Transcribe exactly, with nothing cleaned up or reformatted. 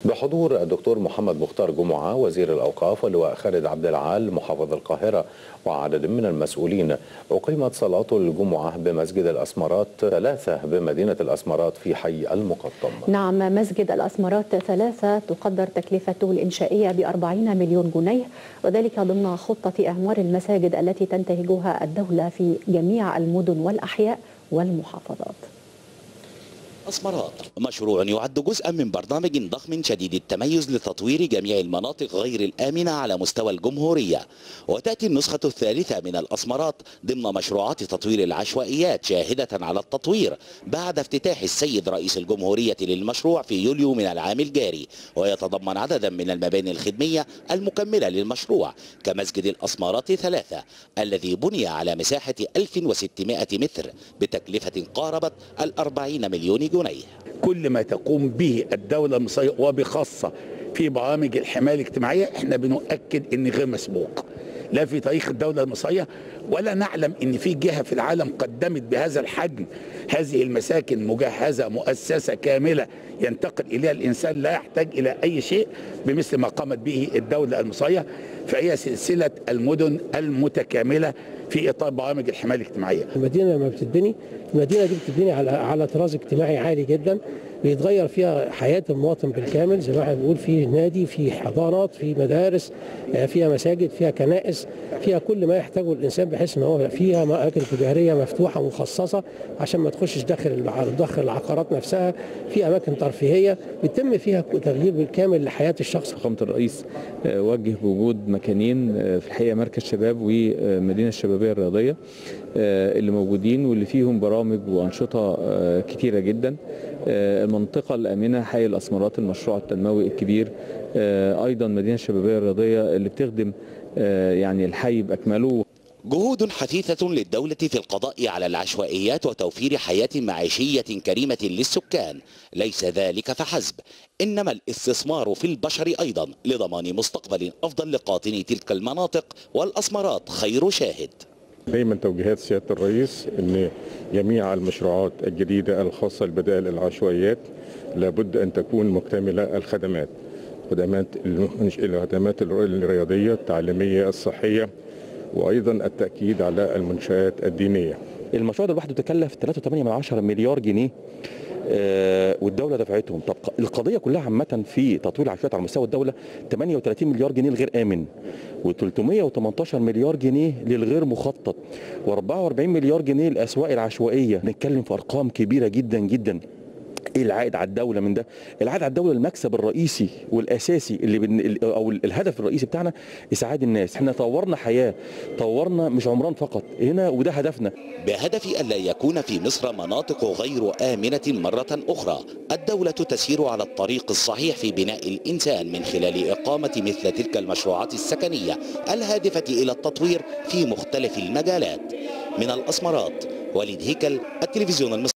بحضور الدكتور محمد مختار جمعة وزير الأوقاف واللواء خالد عبد العال محافظ القاهرة وعدد من المسؤولين، أقيمت صلاة الجمعة بمسجد الأسمرات ثلاثة بمدينة الأسمرات في حي المقطم. نعم، مسجد الأسمرات ثلاثة تقدر تكلفته الإنشائية بأربعين مليون جنيه، وذلك ضمن خطة إعمار المساجد التي تنتهجها الدولة في جميع المدن والأحياء والمحافظات. أسمرات مشروع يعد جزءا من برنامج ضخم شديد التميز لتطوير جميع المناطق غير الآمنة على مستوى الجمهورية، وتأتي النسخة الثالثة من الأسمرات ضمن مشروعات تطوير العشوائيات شاهدة على التطوير بعد افتتاح السيد رئيس الجمهورية للمشروع في يوليو من العام الجاري، ويتضمن عددا من المباني الخدمية المكملة للمشروع كمسجد الأسمرات ثلاثة الذي بني على مساحة ألف وستمائة متر بتكلفة قاربت الأربعين مليون جنيه. كل ما تقوم به الدولة المصرية وبخاصة في برامج الحماية الاجتماعية احنا بنؤكد ان غير مسبوق لا في تاريخ الدولة المصرية، ولا نعلم ان في جهة في العالم قدمت بهذا الحجم هذه المساكن مجهزة مؤسسة كاملة ينتقل اليها الانسان لا يحتاج الى اي شيء بمثل ما قامت به الدولة المصرية. فهي سلسلة المدن المتكاملة في اطار برامج الحماية الاجتماعية. المدينة لما بتتبني، المدينة دي بتتبني على على طراز اجتماعي عالي جدا، بيتغير فيها حياة المواطن بالكامل، زي ما احنا بنقول في نادي، في حضانات، في مدارس، فيها مساجد، فيها كنائس، فيها كل ما يحتاجه الانسان، بحيث ان هو فيها اماكن تجاريه مفتوحه مخصصه عشان ما تخشش داخل داخل العقارات نفسها، في اماكن ترفيهيه بيتم فيها تغيير بالكامل لحياه الشخص. فخامة الرئيس وجه بوجود مكانين في الحقيقه، مركز شباب ومدينه الشبابيه الرياضيه اللي موجودين واللي فيهم برامج وانشطه كتيره جدا. المنطقه الامنه حي الاسمرات المشروع التنموي الكبير، ايضا مدينه الشبابيه الرياضيه اللي بتخدم يعني الحي باكمله. جهود حثيثة للدولة في القضاء على العشوائيات وتوفير حياة معيشية كريمة للسكان، ليس ذلك فحسب، إنما الاستثمار في البشر أيضا لضمان مستقبل أفضل لقاطني تلك المناطق، والأسمرات خير شاهد. دايما توجيهات سيادة الرئيس ان جميع المشروعات الجديدة الخاصة ببدائل العشوائيات لابد ان تكون مكتملة الخدمات، خدمات الخدمات الرياضية التعليمية الصحية، وايضا التأكيد على المنشآت الدينية. المشروع ده لوحده تكلف ثلاثة وثمانية مليار جنيه آه والدوله دفعتهم. طب القضيه كلها عامه في تطوير العشوائيات على مستوى الدوله ثمانية وثلاثين مليار جنيه للغير امن، وثلاثمائة وثمانية عشر مليار جنيه للغير مخطط، وأربعة وأربعين مليار جنيه للاسواق العشوائيه. نتكلم في ارقام كبيره جدا جدا. ايه العائد على الدوله من ده؟ العائد على الدوله المكسب الرئيسي والاساسي اللي بن... او الهدف الرئيسي بتاعنا اسعاد الناس. احنا طورنا حياه، طورنا مش عمران فقط هنا، وده هدفنا. بهدف الا يكون في مصر مناطق غير امنه مره اخرى، الدوله تسير على الطريق الصحيح في بناء الانسان من خلال اقامه مثل تلك المشروعات السكنيه الهادفه الى التطوير في مختلف المجالات. من الاسمرات، وليد هيكل، التلفزيون المصري.